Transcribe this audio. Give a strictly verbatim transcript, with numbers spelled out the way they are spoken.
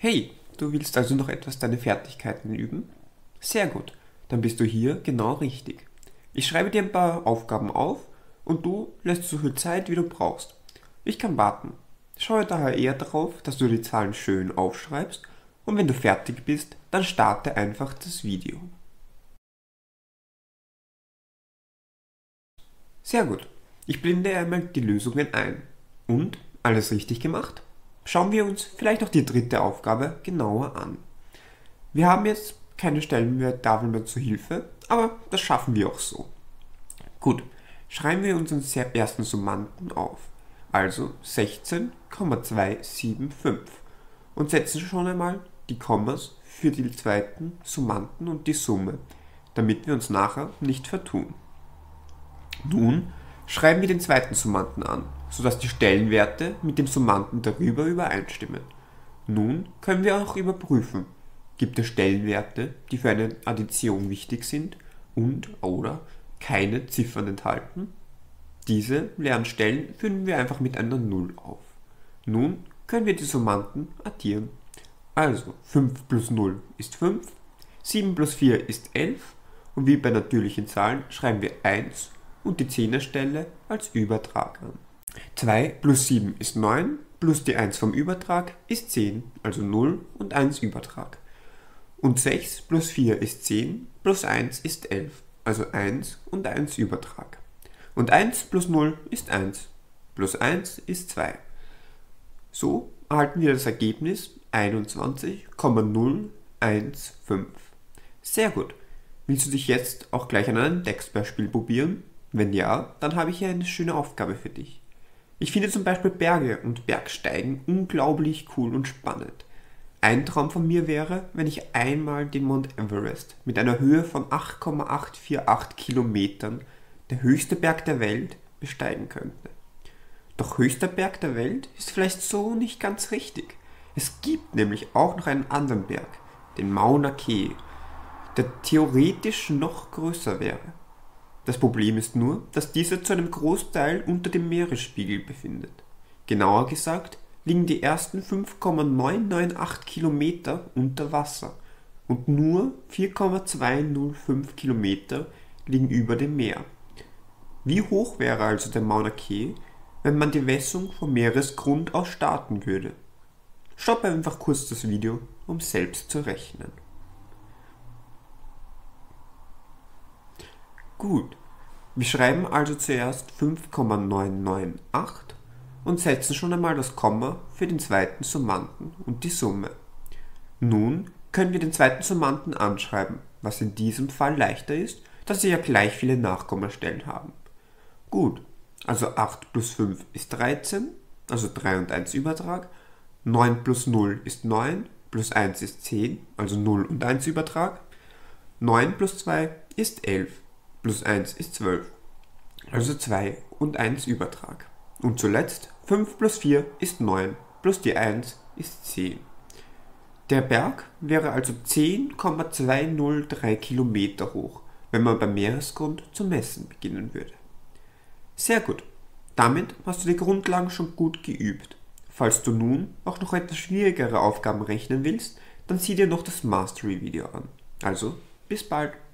Hey, du willst also noch etwas deine Fertigkeiten üben? Sehr gut, dann bist du hier genau richtig. Ich schreibe dir ein paar Aufgaben auf und du lässt so viel Zeit, wie du brauchst. Ich kann warten. Schaue daher eher darauf, dass du die Zahlen schön aufschreibst und wenn du fertig bist, dann starte einfach das Video. Sehr gut. Ich blende einmal die Lösungen ein. Und? Alles richtig gemacht? Schauen wir uns vielleicht noch die dritte Aufgabe genauer an. Wir haben jetzt keine Stellenwerttafel mehr zur Hilfe, aber das schaffen wir auch so. Gut, schreiben wir unseren ersten Summanden auf, also sechzehn Komma zweihundertfünfundsiebzig und setzen schon einmal die Kommas für die zweiten Summanden und die Summe, damit wir uns nachher nicht vertun. Nun schreiben wir den zweiten Summanden an, sodass die Stellenwerte mit dem Summanden darüber übereinstimmen. Nun können wir auch überprüfen, gibt es Stellenwerte, die für eine Addition wichtig sind und oder keine Ziffern enthalten. Diese leeren Stellen füllen wir einfach mit einer null auf. Nun können wir die Summanden addieren. Also fünf plus null ist fünf, sieben plus vier ist elf und wie bei natürlichen Zahlen schreiben wir eins und die Zehnerstelle als Übertrag an. zwei plus sieben ist neun, plus die eins vom Übertrag ist zehn, also null und eins Übertrag. Und sechs plus vier ist zehn, plus eins ist elf, also eins und eins Übertrag. Und eins plus null ist eins, plus eins ist zwei. So erhalten wir das Ergebnis einundzwanzig Komma null eins fünf. Sehr gut. Willst du dich jetzt auch gleich an einem Textbeispiel probieren? Wenn ja, dann habe ich hier eine schöne Aufgabe für dich. Ich finde zum Beispiel Berge und Bergsteigen unglaublich cool und spannend. Ein Traum von mir wäre, wenn ich einmal den Mount Everest mit einer Höhe von acht Komma achthundertachundvierzig Kilometern, der höchste Berg der Welt, besteigen könnte. Doch höchster Berg der Welt ist vielleicht so nicht ganz richtig. Es gibt nämlich auch noch einen anderen Berg, den Mauna Kea, der theoretisch noch größer wäre. Das Problem ist nur, dass dieser zu einem Großteil unter dem Meeresspiegel befindet. Genauer gesagt liegen die ersten fünf Komma neunhundertachtzig Kilometer unter Wasser und nur vier Komma zweihundertfünf Kilometer liegen über dem Meer. Wie hoch wäre also der Mauna Kea, wenn man die Messung vom Meeresgrund aus starten würde? Stoppe einfach kurz das Video, um selbst zu rechnen. Gut, wir schreiben also zuerst fünf Komma neunhunderachtzig und setzen schon einmal das Komma für den zweiten Summanden und die Summe. Nun können wir den zweiten Summanden anschreiben, was in diesem Fall leichter ist, da sie ja gleich viele Nachkommastellen haben. Gut, also acht plus fünf ist dreizehn, also drei und eins Übertrag, neun plus null ist neun, plus eins ist zehn, also null und eins Übertrag, neun plus zwei ist elf, plus eins ist zwölf, also zwei und eins Übertrag. Und zuletzt fünf plus vier ist neun, plus die eins ist zehn. Der Berg wäre also zehn Komma zweihundertdrei Kilometer hoch, wenn man beim Meeresgrund zu messen beginnen würde. Sehr gut, damit hast du die Grundlagen schon gut geübt. Falls du nun auch noch etwas schwierigere Aufgaben rechnen willst, dann sieh dir noch das Mastery-Video an. Also, bis bald!